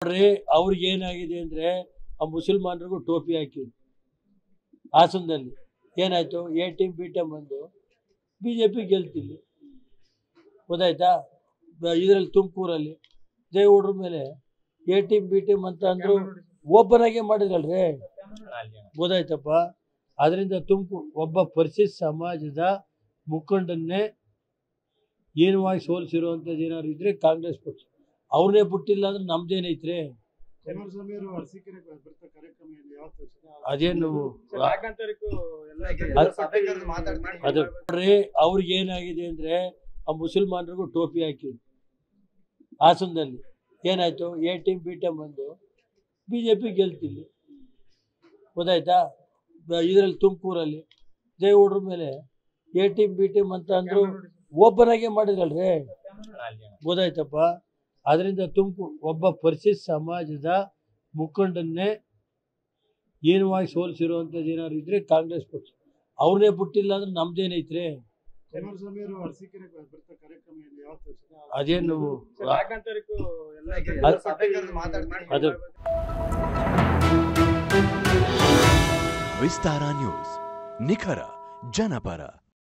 ನೋಡ್ರಿ ಅವ್ರಿಗೆ ಏನಾಗಿದೆ ಅಂದ್ರೆ ಆ ಮುಸಲ್ಮಾನರಿಗೂ ಟೋಪಿ ಹಾಕಿ ಹಾಸನದಲ್ಲಿ ಏನಾಯ್ತು, ಎ ಟೀಮ್ ಬಿ ಟೀಮ್ ಬಂದು ಬಿಜೆಪಿ ಗೆಲ್ತಿಲ್ಲ, ಗೊತ್ತಾಯ್ತಾ. ಇದರಲ್ಲಿ ತುಮಕೂರಲ್ಲಿ ದೇವೇಗೌಡ್ರ ಮೇಲೆ ಎ ಟೀಮ್ ಬಿ ಟೀಮ್ ಅಂತ ಅಂದ್ರು, ಓಪನ್ ಆಗೇ ಮಾಡಿದ್ರಲ್ರಿ, ಗೊತ್ತಾಯ್ತಪ್ಪ. ಅದರಿಂದ ತುಮಕೂರು ಒಬ್ಬ ಪರಿಶಿಷ್ಟ ಸಮಾಜದ ಮುಖಂಡನ್ನೇ ಹೀನವಾಗಿ ಸೋಲಿಸಿರುವಂಥದ್ದು ಏನಾದ್ರು ಇದ್ರೆ ಕಾಂಗ್ರೆಸ್ ಪಕ್ಷ, ಅವ್ರನ್ನೇ ಬಿಟ್ಟಿಲ್ಲ ಅಂದ್ರೆ ನಮ್ದೇನೈತ್ರಿ. ಅದೇನು ಅದು ನೋಡ್ರಿ ಅವ್ರಿಗೆ ಏನಾಗಿದೆ ಅಂದ್ರೆ ಆ ಮುಸಲ್ಮಾನರಿಗೂ ಟೋಪಿ ಹಾಕಿ ಹಾಸನದಲ್ಲಿ ಏನಾಯ್ತು, ಎ ಟೀಮ್ ಬಿ ಟೀಮ್ ಬಂದು ಬಿಜೆಪಿ ಗೆಲ್ತಿಲ್ಲ, ಗೊತ್ತಾಯ್ತಾ. ಇದರಲ್ಲಿ ತುಮಕೂರಲ್ಲಿ ದೇವೇಗೌಡ್ರ ಮೇಲೆ ಎ ಟೀಮ್ ಬಿ ಟೀಮ್ ಅಂತ ಅಂದ್ರು, ಓಪನ್ ಆಗೇ ಮಾಡಿದ್ರಲ್ರಿ, ಗೊತ್ತಾಯ್ತಪ್ಪ. ಅದರಿಂದ ತುಮಕೂರು ಒಬ್ಬ ಪರಿಶಿಷ್ಟ ಸಮಾಜದ ಮುಖಂಡನ್ನೇ ಹೀನವಾಗಿ ಸೋಲಿಸಿರುವಂಥದ್ದು ಏನಾದ್ರು ಇದ್ರೆ ಕಾಂಗ್ರೆಸ್ ಪಕ್ಷ, ಅವ್ರನ್ನೇ ಬಿಟ್ಟಿಲ್ಲ ಅಂದ್ರೆ ನಮ್ದೇನೈತ್ರಿ. ಅದೇನು ಅದು ವಿಸ್ತಾರ ನ್ಯೂಸ್, ನಿಖರ ಜನಪರ.